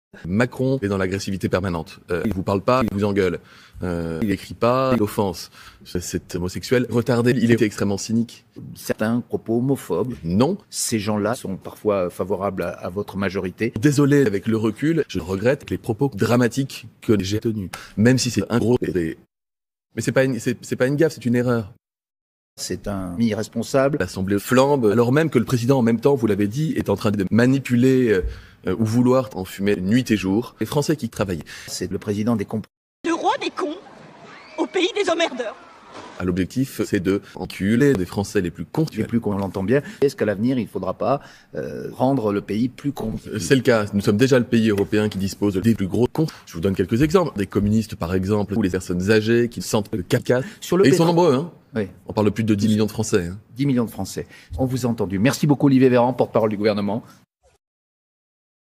Macron est dans l'agressivité permanente. Il vous parle pas, il vous engueule. Il écrit pas, il offense. C'est homosexuel retardé. Il est extrêmement cynique. Certains propos homophobes. Non. Ces gens-là sont parfois favorables à votre majorité. Désolé, avec le recul, je regrette les propos dramatiques que j'ai tenus. Même si c'est un gros... Mais c'est pas une gaffe, c'est une erreur. C'est un irresponsable. L'Assemblée flambe, alors même que le président, en même temps, vous l'avez dit, est en train de manipuler ou vouloir enfumer nuit et jour les Français qui travaillent. C'est le président des cons. Le roi des cons au pays des emmerdeurs. L'objectif, c'est de enculer des Français les plus cons. Les plus cons, on l'entend bien. Est-ce qu'à l'avenir, il ne faudra pas rendre le pays plus con? C'est le cas. Nous sommes déjà le pays européen qui dispose des plus gros cons. Je vous donne quelques exemples. Des communistes, par exemple, ou les personnes âgées qui sentent le caca. Et ils sont nombreux, hein. Oui. On parle de plus de 10 millions de Français. 10 millions de Français. On vous a entendu. Merci beaucoup, Olivier Véran, porte-parole du gouvernement.